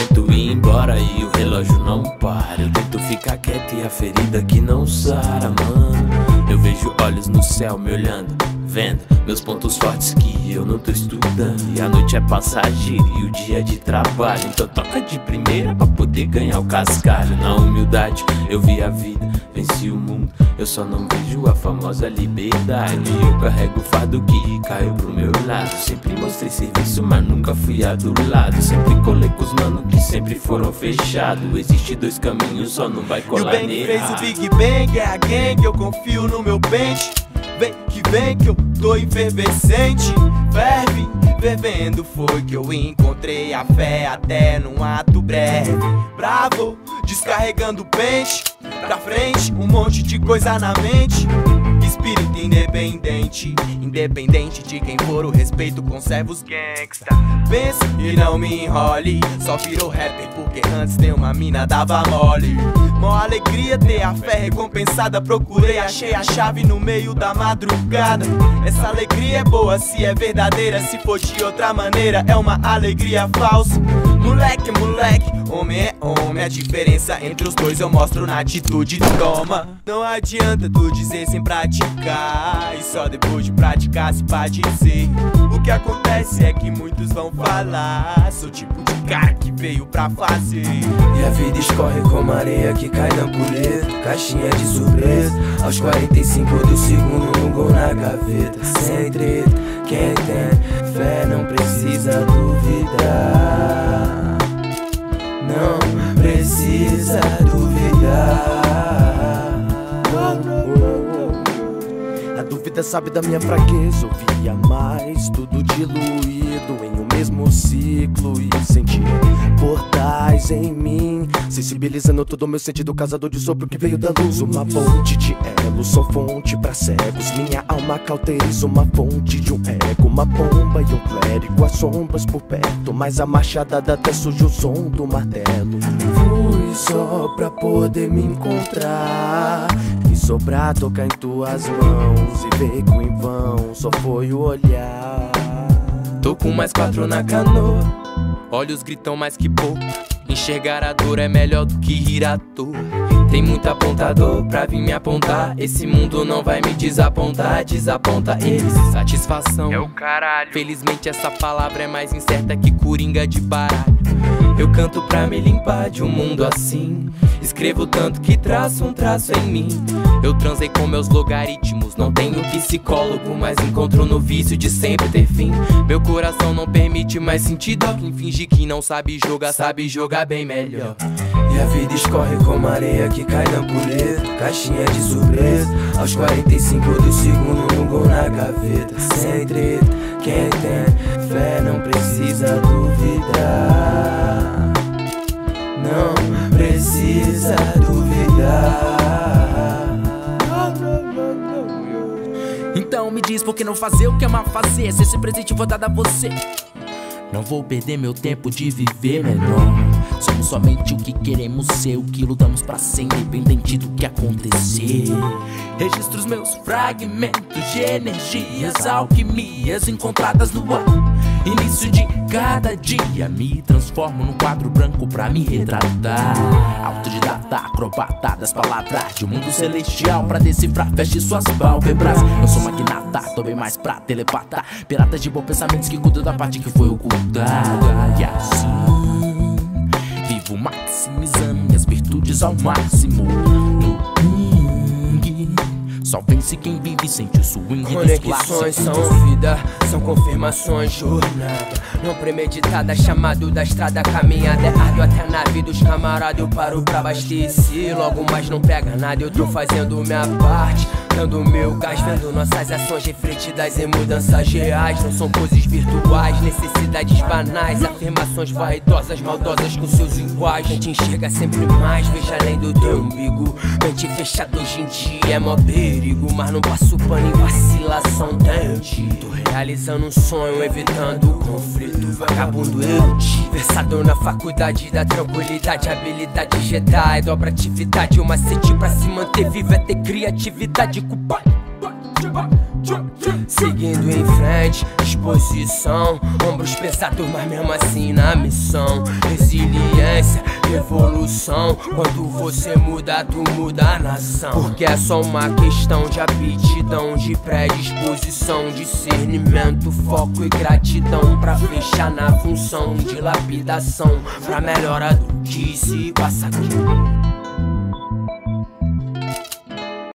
tento ir embora e o relógio não para. Eu tento ficar quieto e a ferida que não sara, mano. Eu vejo olhos no céu me olhando, vendo meus pontos fortes que eu não tô estudando. E a noite é passageira e o dia é de trabalho, então toca de primeira pra poder ganhar o cascalho. Na humildade eu vi a vida, venci o mundo, eu só não vejo a famosa liberdade. Eu carrego o fardo que caiu pro meu lado. Sempre mostrei serviço, mas nunca fui adulado. Sempre colei com os mano que sempre foram fechados. Existe dois caminhos, só não vai colar nele. E o Bang fez o Big errado. Bang, é a gang, eu confio no meu pente. Vem que eu tô efervescente. Ferve, fervendo foi que eu encontrei a fé até num ato breve. Bravo, descarregando o pente. Pra frente, um monte de coisa na mente. Espírito independente, independente de quem for, o respeito conserva os gangsta. Pense e não me enrole, só virou rapper porque antes tem uma mina dava mole. Mó alegria ter a fé recompensada, procurei, achei a chave no meio da madrugada. Essa alegria é boa se é verdadeira, se for de outra maneira é uma alegria falsa. Moleque é moleque, homem é homem, a diferença entre os dois eu mostro na atitude, toma. Não adianta tu dizer sem praticar, e só depois de praticar se pode dizer. O que acontece é que muitos vão falar, sou tipo de cara que veio pra fazer. E a vida escorre como areia que cai na pureza, caixinha de surpresa, aos 45 do segundo um gol na gaveta. Sem treta, quem tem fé não precisa duvidar. Não precisa duvidar. A dúvida sabe da minha fraqueza, eu via mais tudo diluído em um mesmo ciclo e senti portais em mim, sensibilizando todo o meu sentido, casador de sopro que veio da luz. Uma ponte de elo, sou fonte pra cegos, minha alma cauteriza uma fonte de um ego. Uma pomba e um clérigo, as sombras por perto, mas a machadada até surge o som do martelo. Fui só pra poder me encontrar e sobrar tocar em tuas mãos e ver que em vão só foi o olhar. Tô com mais 4 na canoa, olhos gritam mais que pouco. Enxergar a dor é melhor do que rir à toa. Tem muito apontador pra vir me apontar, esse mundo não vai me desapontar. Desaponta eles, satisfação é o caralho. Felizmente essa palavra é mais incerta que coringa de baralho. Eu canto pra me limpar de um mundo assim, escrevo tanto que traço um traço em mim. Eu transei com meus logaritmos, não tenho psicólogo, mas encontro no vício de sempre ter fim. Meu coração não permite mais sentir dó, quem finge que não sabe jogar bem melhor. E a vida escorre como areia que cai na pureza, caixinha de surpresa, aos 45 do segundo um gol na gaveta. Sem treta, quem tem fé não precisa duvidar. Não precisa duvidar. Então me diz por que não fazer o que amar fazer, se esse presente for dado a você. Não vou perder meu tempo de viver menor. Somos somente o que queremos ser, o que lutamos pra ser, independente do que acontecer. Registro os meus fragmentos de energias, alquimias encontradas no ar. Início de cada dia, me transformo num quadro branco pra me retratar. Autodidata, acrobata das palavras de um mundo celestial pra decifrar, feche suas pálpebras. Não sou magnata, tô bem mais pra telepatar. Piratas de bons pensamentos que cuidam da parte que foi ocultada. E assim, vivo maximizando minhas virtudes ao máximo. No ringue, só vence quem vive e sente o swing dos Conexões são vida, são confirmações, jornada não premeditada, chamado da estrada, caminhada é árdua até a nave dos camaradas. Eu paro pra abastecer, logo mais não pega nada. Eu tô fazendo minha parte, dando meu gás, vendo nossas ações refletidas em mudanças reais. Não são coisas virtuais, necessidades banais, afirmações vaidosas, maldosas com seus iguais. A gente enxerga sempre mais, veja além do teu umbigo. Mente fechada hoje em dia é mó perigo, mas não passo pano em vacilação, tente. Tô realizando um sonho, evitando o conflito. Vagabundo eu, versador na faculdade da tranquilidade, habilidade Jedi, dobra atividade. O macete pra se manter vivo é ter criatividade. Seguindo em frente, disposição, ombros pesados, mas mesmo assim na missão. Resiliência, evolução, quando você muda, tu muda a nação. Porque é só uma questão de aptidão, de predisposição, discernimento, foco e gratidão, pra fechar na função de lapidação, pra melhora do que se passa aqui.